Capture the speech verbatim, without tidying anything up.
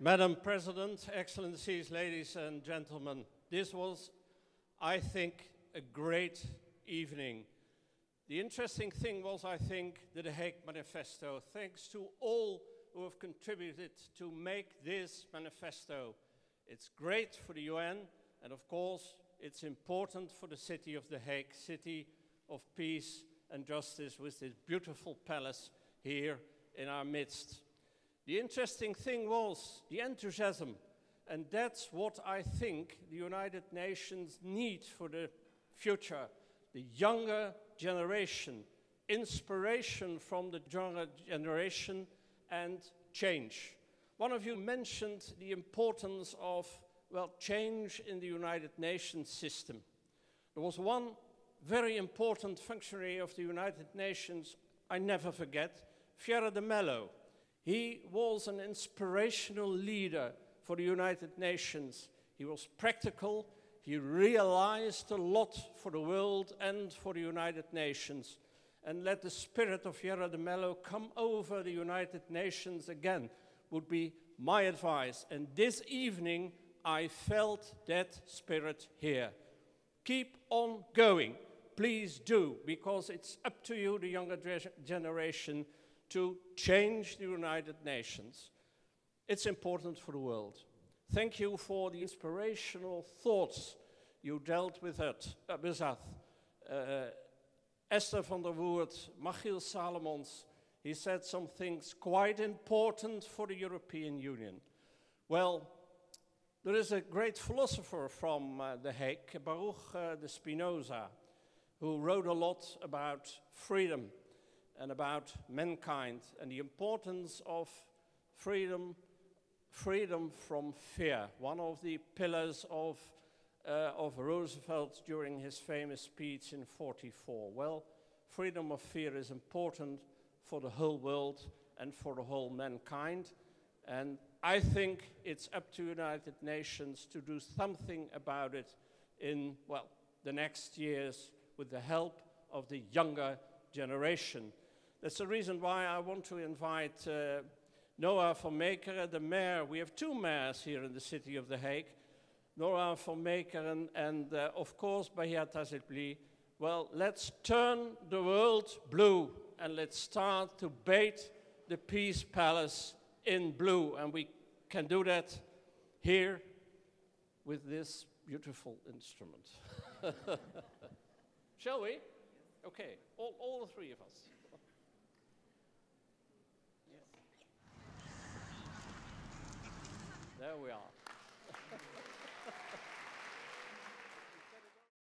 Madam President, Excellencies, ladies and gentlemen, this was, I think, a great evening. The interesting thing was, I think, the The Hague Manifesto. Thanks to all who have contributed to make this manifesto. It's great for the U N, and of course, it's important for the city of The Hague, city of peace and justice, with this beautiful palace here in our midst. The interesting thing was the enthusiasm, and that's what I think the United Nations needs for the future. The younger generation, inspiration from the younger generation, and change. One of you mentioned the importance of, well, change in the United Nations system. There was one very important functionary of the United Nations I never forget, Fiera de Mello. He was an inspirational leader for the United Nations. He was practical. He realized a lot for the world and for the United Nations. And let the spirit of Fiera de Mello come over the United Nations again, would be my advice. And this evening, I felt that spirit here. Keep on going. Please do, because it's up to you, the younger generation, to change the United Nations. It's important for the world. Thank you for the inspirational thoughts you dealt with it, uh, with us. Uh, Esther van der Woerd, Machiel Salomons, he said some things quite important for the European Union. Well, there is a great philosopher from uh, The Hague, Baruch uh, de Spinoza, who wrote a lot about freedom and about mankind and the importance of freedom, freedom from fear, one of the pillars of, uh, of Roosevelt during his famous speech in forty-four. Well, freedom of fear is important for the whole world and for the whole mankind. And I think it's up to United Nations to do something about it in, well, the next years with the help of the younger generation. That's the reason why I want to invite uh, Noah van Meekeren, the mayor. We have two mayors here in the city of The Hague. Noah van Meekeren and, uh, of course, Bahia Tahzibli. Well, let's turn the world blue and let's start to bathe the Peace Palace in blue. And we can do that here with this beautiful instrument. Shall we? Okay, all, all the three of us. There we are.